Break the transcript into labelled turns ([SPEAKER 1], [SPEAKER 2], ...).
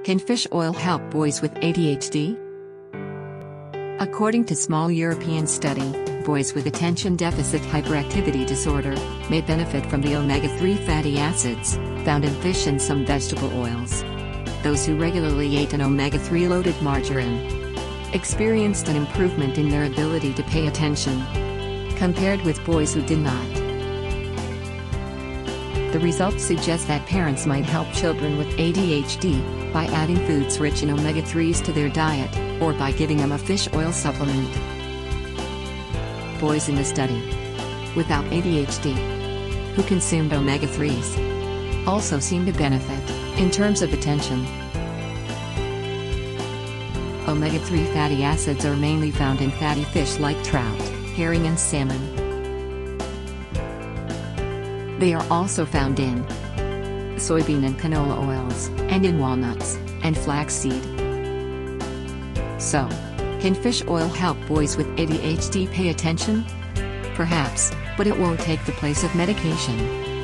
[SPEAKER 1] Can fish oil help boys with ADHD? According to small European study, boys with attention deficit hyperactivity disorder may benefit from the omega-3 fatty acids found in fish and some vegetable oils. Those who regularly ate an omega-3 loaded margarine experienced an improvement in their ability to pay attention, compared with boys who did not. The results suggest that parents might help children with ADHD by adding foods rich in omega-3s to their diet, or by giving them a fish oil supplement. Boys in the study without ADHD who consumed omega-3s also seem to benefit in terms of attention. Omega-3 fatty acids are mainly found in fatty fish like trout, herring and salmon. They are also found in soybean and canola oils, and in walnuts and flaxseed. So, can fish oil help boys with ADHD pay attention? Perhaps, but it won't take the place of medication.